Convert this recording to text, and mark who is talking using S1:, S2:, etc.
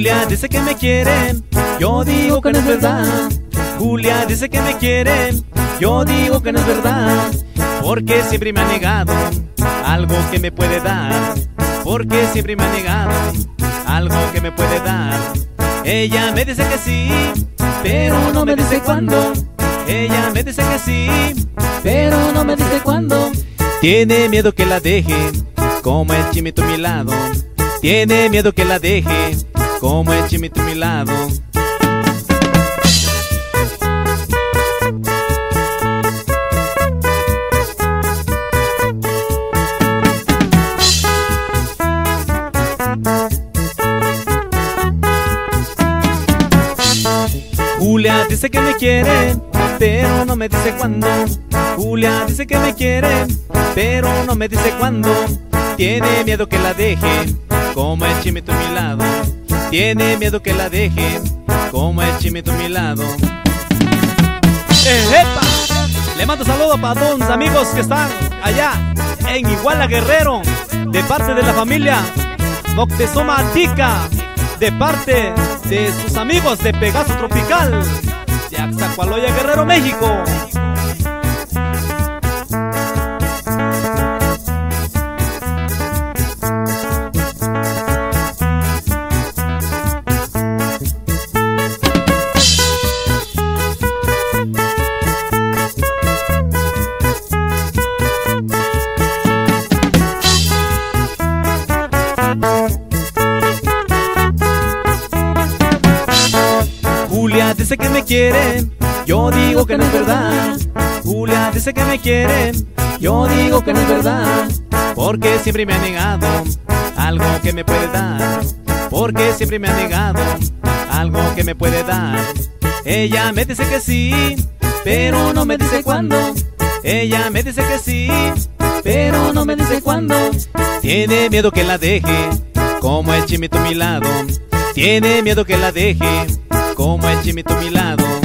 S1: Julia dice que me quiere, yo digo que no es verdad. Julia dice que me quiere, yo digo que no es verdad. Porque siempre me ha negado algo que me puede dar. Porque siempre me ha negado algo que me puede dar. Ella me dice que sí, pero no me dice cuándo. Ella me dice que sí, pero no me dice cuándo. Tiene miedo que la deje, como el chimito a mi lado. Tiene miedo que la deje, como el chimito a mi lado. Julia dice que me quiere, pero no me dice cuándo. Julia dice que me quiere, pero no me dice cuándo. Tiene miedo que la deje, como el chimito a mi lado. Tiene miedo que la deje, como el chimito a mi lado. ¡Epa! Le mando saludos para todos mis amigos que están allá en Iguala Guerrero, de parte de la familia Moctezuma Tica, de parte de sus amigos de Pegaso Tropical, de Axacualoya, Guerrero, México. Julia dice que me quiere, yo digo que no es verdad. Julia dice que me quiere, yo digo que no es verdad. Porque siempre me ha negado algo que me puede dar. Porque siempre me ha negado algo que me puede dar. Ella me dice que sí, pero no me dice cuándo. Ella me dice que sí, pero no me dice cuándo. Tiene miedo que la deje, como el chimito a mi lado. Tiene miedo que la deje, como el chimito a mi lado.